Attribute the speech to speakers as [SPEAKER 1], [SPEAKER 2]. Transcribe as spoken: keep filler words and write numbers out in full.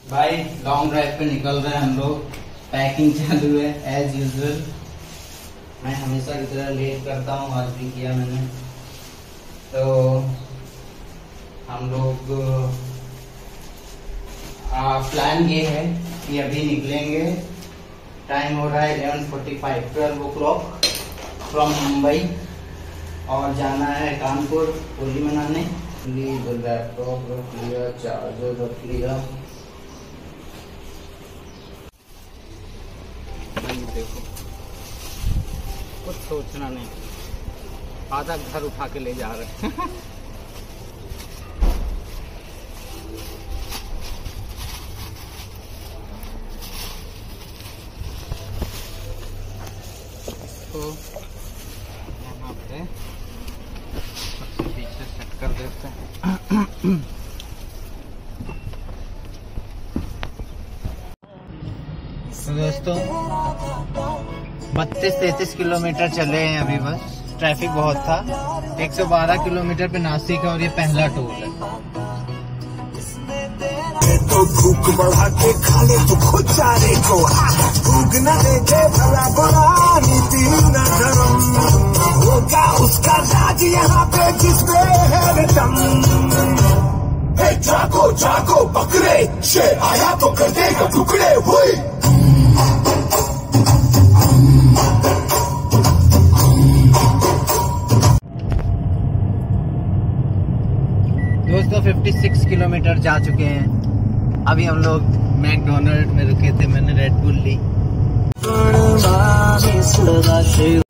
[SPEAKER 1] भाई long drive पे निकल रहे हैं हम लोग। पैकिंग चालू है एज यूजुअल। मैं हमेशा की तरह लेट करता हूँ, आज भी किया मैंने। तो हम लोग प्लान ये है कि अभी निकलेंगे। टाइम हो रहा है eleven forty five, twelve o'clock from Mumbai, और जाना है कानपुर होली मनाने। लैपटॉप रख लिया, चार्जर रख लिया। देखो कुछ सोचना नहीं, आधा घर उठा के ले जा रहे हैं। तो यहाँ पे सबसे पीछे सेट कर देते हैं। तो दोस्तों बत्तीस तैतीस किलोमीटर चले हैं अभी, बस ट्रैफिक बहुत था। एक सौ बारह किलोमीटर पे नासिक है और ये पहला टोल है। तो भूख बढ़ा के खाने तो खुद चारे को भूख न देखे भला बुरा नीति न धर्म होगा उसका राज यहाँ पे जिसमें है दम। हे जागो जागो बकरे, शेर आया तो कर देगा टुकड़े हुए। दोस्तों छप्पन किलोमीटर जा चुके हैं। अभी हम लोग मैकडोनल्ड में रुके थे, मैंने रेड बुल ली।